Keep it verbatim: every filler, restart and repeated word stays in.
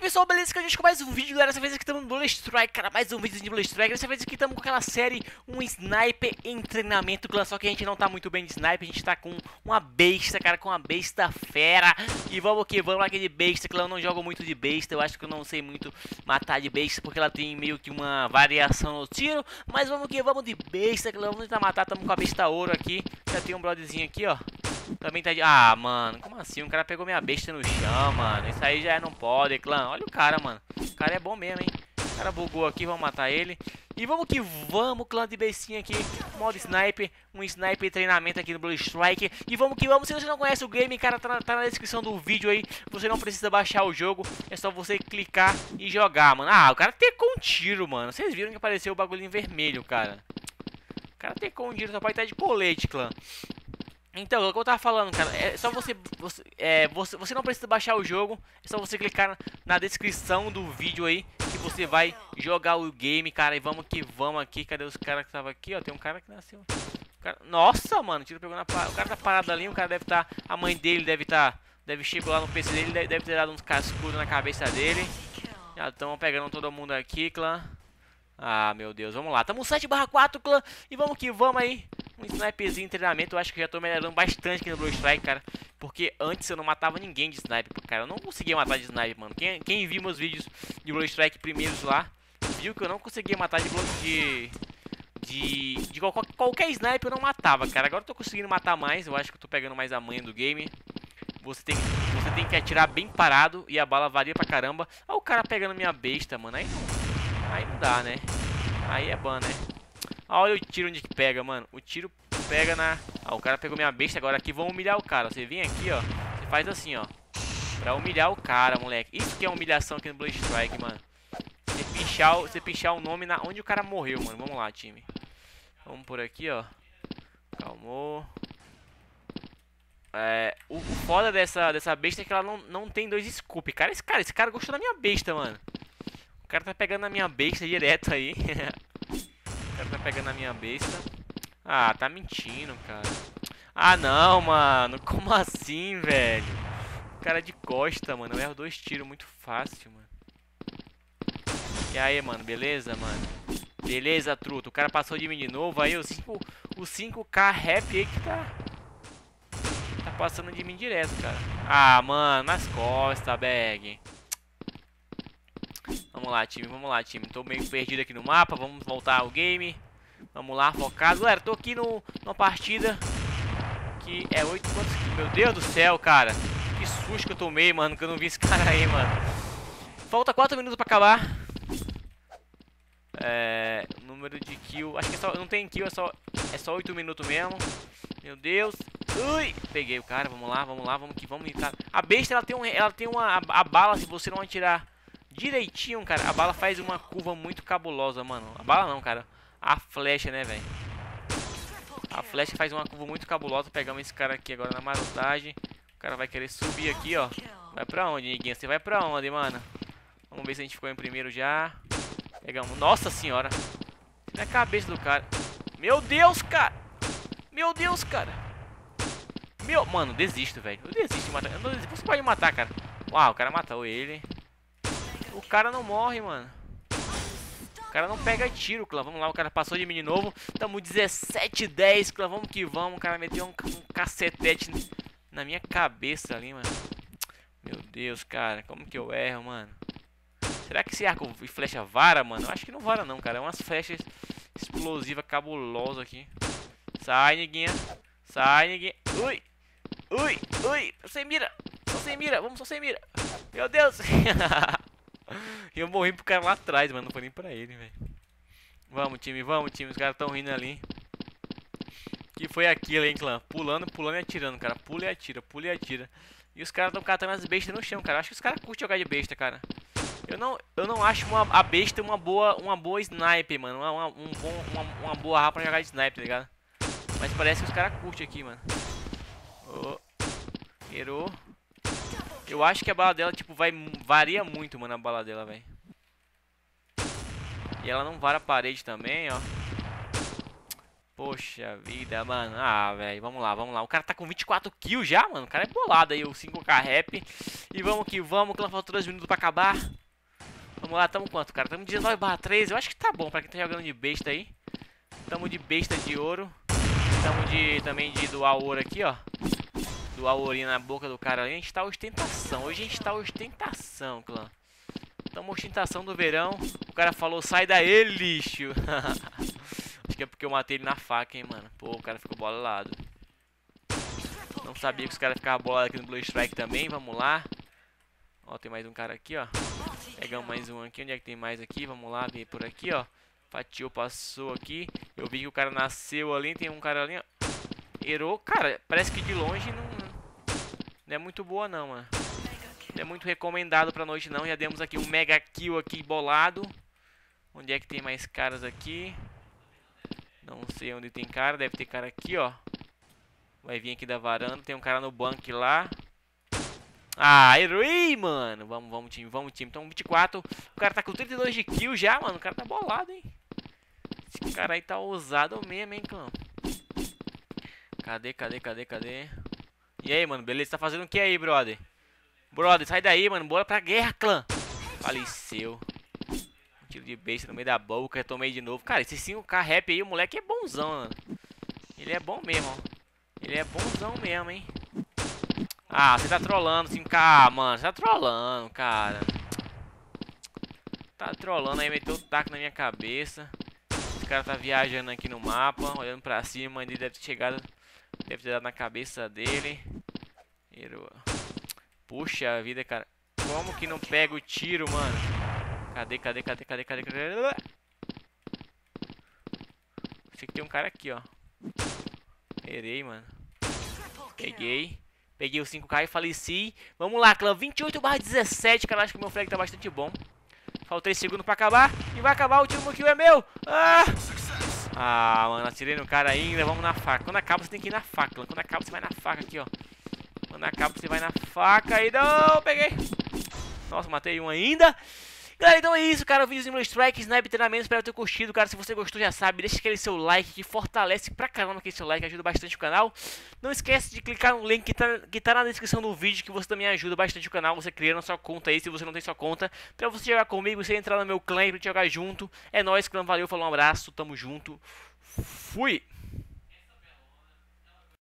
pessoal, beleza? Que a gente com mais um vídeo, galera. Dessa vez aqui estamos no Blue Strike, cara. Mais um vídeo de Blue Strike. Dessa vez aqui estamos com aquela série, um sniper em treinamento, clã. Só que a gente não tá muito bem de sniper. A gente tá com uma besta, cara. Com uma besta fera. E vamos que vamos aqui de besta, clã. Eu não jogo muito de besta. Eu acho que eu não sei muito matar de besta, porque ela tem meio que uma variação no tiro. Mas vamos que vamos de besta, clã. Vamos tentar matar. Estamos com a besta ouro aqui. Já tem um broderzinho aqui, ó. Também tá de... Ah, mano, como assim? O cara pegou minha besta no chão, mano. Isso aí já não pode, clã. Olha o cara, mano. O cara é bom mesmo, hein? O cara bugou aqui, vamos matar ele. E vamos que vamos, clã de bestinha aqui. Modo sniper, um sniper treinamento aqui no Blue Strike. E vamos que vamos. Se você não conhece o game, cara, tá na, tá na descrição do vídeo aí. Você não precisa baixar o jogo. É só você clicar e jogar, mano. Ah, o cara tecou um tiro, mano. Vocês viram que apareceu o bagulho em vermelho, cara. O cara tecou um tiro, só pode estar de colete, clã. Então, o que eu tava falando, cara, é só você, você, é, você, você não precisa baixar o jogo, é só você clicar na, na descrição do vídeo aí, que você vai jogar o game, cara, e vamos que vamos aqui. Cadê os caras que estavam aqui, ó, tem um cara que nasceu, cara, nossa, mano, o tiro pegou na parada, o cara tá parado ali, o cara deve estar, tá, a mãe dele deve estar, tá, deve chegou lá no P C dele, deve, deve ter dado uns cascudos na cabeça dele. Já estão pegando todo mundo aqui, clã. Ah, meu Deus, vamos lá, tamo sete barra quatro, clã, e vamos que vamos aí. Um sniperzinho em treinamento, eu acho que já tô melhorando bastante aqui no Blue Strike, cara. Porque antes eu não matava ninguém de sniper, cara. Eu não conseguia matar de sniper, mano. Quem, quem viu meus vídeos de Blue Strike primeiros lá, viu que eu não conseguia matar de de de, de qual, qualquer sniper eu não matava, cara. Agora eu tô conseguindo matar mais, eu acho que eu tô pegando mais a manha do game. Você tem, você tem que atirar bem parado e a bala varia pra caramba. Olha o cara pegando minha besta, mano. Aí não, aí não dá, né? Aí é ban, né? Olha o tiro onde que pega, mano. O tiro pega na... Ah, o cara pegou minha besta. Agora aqui vão humilhar o cara. Você vem aqui, ó. Você faz assim, ó. Pra humilhar o cara, moleque. Isso que é humilhação aqui no Blue Strike, mano. Você pichar, você pichar o nome na... onde o cara morreu, mano. Vamos lá, time. Vamos por aqui, ó. Calmou. É... O, o foda dessa, dessa besta é que ela não, não tem dois scoop. Cara, esse cara, esse cara gostou da minha besta, mano. O cara tá pegando na minha besta direto aí. O cara tá pegando a minha besta. Ah, tá mentindo, cara. Ah, não, mano. Como assim, velho? Cara de costa, mano. Eu erro dois tiros muito fácil, mano. E aí, mano? Beleza, mano? Beleza, truto. O cara passou de mim de novo. Aí, o, cinco, o cinco K rap aí que tá... Tá passando de mim direto, cara. Ah, mano. Nas costas, bag. Vamos lá, time, vamos lá, time. Tô meio perdido aqui no mapa, vamos voltar ao game. Vamos lá, focado. Galera, tô aqui no, numa partida que é oito quantos... Meu Deus do céu, cara. Que susto que eu tomei, mano, que eu não vi esse cara aí, mano. Falta quatro minutos pra acabar. É... Número de kill... Acho que é só... Não tem kill, é só... É só oito minutos mesmo. Meu Deus. Ui! Peguei o cara, vamos lá, vamos lá, vamos que vamos. Cara. A besta, ela tem, um, ela tem uma... A, a bala, se você não atirar direitinho, cara, a bala faz uma curva muito cabulosa, mano. A bala não, cara. A flecha, né, velho? A flecha faz uma curva muito cabulosa. Pegamos esse cara aqui agora na marotagem. O cara vai querer subir aqui, ó. Vai pra onde, Niguinha? Você vai pra onde, mano? Vamos ver se a gente ficou em primeiro já. Pegamos. Nossa senhora. Na é cabeça do cara. Meu Deus, cara. Meu Deus, cara. Meu... Mano, desisto, velho. Eu desisto de matar. Eu não desisto. Você pode matar, cara. Uau, o cara matou ele. O cara não morre, mano. O cara não pega tiro, clã. Vamos lá, o cara passou de mim de novo. Tamo dezessete a dez, clã. Vamos que vamos. O cara meteu um, um cacetete na minha cabeça ali, mano. Meu Deus, cara. Como que eu erro, mano? Será que esse arco e flecha vara, mano? Eu acho que não vara não, cara. É umas flechas explosivas cabulosas aqui. Sai, neguinha. Sai, neguinha. Ui. Ui. Ui. Você mira. Só sem mira. Vamos só sem mira. Meu Deus. E eu morri pro cara lá atrás, mano. Não foi nem pra ele, velho. Vamos, time, vamos, time. Os caras tão rindo ali. Que foi aquilo, hein, clã? Pulando, pulando e atirando, cara. Pula e atira, pula e atira. E os caras tão catando as bestas no chão, cara. Acho que os caras curtem jogar de besta, cara. Eu não, eu não acho uma, a besta uma boa, uma boa sniper, mano. Uma, uma, um bom, uma, uma boa arma pra jogar de sniper, tá ligado? Mas parece que os caras curtem aqui, mano. Oh. Errou. Eu acho que a bala dela, tipo, vai... Varia muito, mano, a bala dela, velho. E ela não vara a parede também, ó. Poxa vida, mano. Ah, velho, vamos lá, vamos lá. O cara tá com vinte e quatro kills já, mano. O cara é bolado aí, o cinco K rap. E vamos que vamos, que não faltam dois minutos pra acabar. Vamos lá, tamo quanto, cara? Tamo dezenove barra treze. Eu acho que tá bom pra quem tá jogando de besta aí. Tamo de besta de ouro. Tamo de, também de doar ouro aqui, ó. Doar ourinho na boca do cara ali. A gente tá ostentação. Hoje a gente tá ostentação, clã. Tamo ostentação do verão. O cara falou, sai daí, lixo. Acho que é porque eu matei ele na faca, hein, mano. Pô, o cara ficou bolado. Não sabia que os caras ficavam bolados aqui no Blue Strike também. Vamos lá. Ó, tem mais um cara aqui, ó. Pegamos mais um aqui. Onde é que tem mais aqui? Vamos lá, ver por aqui, ó. Fatiou, passou aqui. Eu vi que o cara nasceu ali. Tem um cara ali, ó. Errou. Cara, parece que de longe não, não é muito boa, não, mano. Não é muito recomendado pra noite, não. Já demos aqui um mega kill aqui bolado. Onde é que tem mais caras aqui? Não sei onde tem cara. Deve ter cara aqui, ó. Vai vir aqui da varanda. Tem um cara no banco lá. Ah, errei, mano. Vamos, vamos, time. Vamos, time. Então, vinte e quatro. O cara tá com trinta e dois de kill já, mano. O cara tá bolado, hein. Esse cara aí tá ousado mesmo, hein, clã. Cadê, cadê, cadê, cadê? E aí, mano, beleza? Tá fazendo o que aí, brother? Brother, sai daí, mano. Bora pra guerra, clã. Faleceu. Um tiro de besta no meio da boca. Retomei de novo. Cara, esse cinco K rap aí, o moleque é bonzão, mano. Ele é bom mesmo, ó. Ele é bonzão mesmo, hein. Ah, você tá trolando, cinco K. Ah, mano, você tá trolando, cara. Tá trolando aí, meteu o taco na minha cabeça. Esse cara tá viajando aqui no mapa, olhando pra cima. Ele deve ter chegado. Deve ter dado na cabeça dele. Puxa vida, cara. Como que não pega o tiro, mano? Cadê, cadê, cadê, cadê, cadê, cadê? Sei que tem um cara aqui, ó. Errei, mano. Peguei. Peguei o cinco K e faleci. Vamos lá, clã. vinte e oito barra dezessete. Cara, acho que o meu frag tá bastante bom. Faltam três segundos pra acabar. E vai acabar. O último kill é meu. Ah! Ah, mano. Atirei no cara ainda. Vamos na faca. Quando acaba, você tem que ir na faca, clã. Quando acaba, você vai na faca aqui, ó. Quando acaba, você vai na faca. E não, peguei. Nossa, matei um ainda. Galera, então é isso, cara, o vídeo de Blue Strike, Sniper treinamento, espero ter curtido, cara, se você gostou já sabe, deixa aquele seu like que fortalece pra caramba aquele seu like, ajuda bastante o canal. Não esquece de clicar no link que tá, que tá na descrição do vídeo, que você também ajuda bastante o canal, você criando a sua conta aí, se você não tem sua conta, pra você jogar comigo, você entrar no meu clã e pra gente jogar junto. É nóis, clã, valeu, falou, um abraço, tamo junto, fui!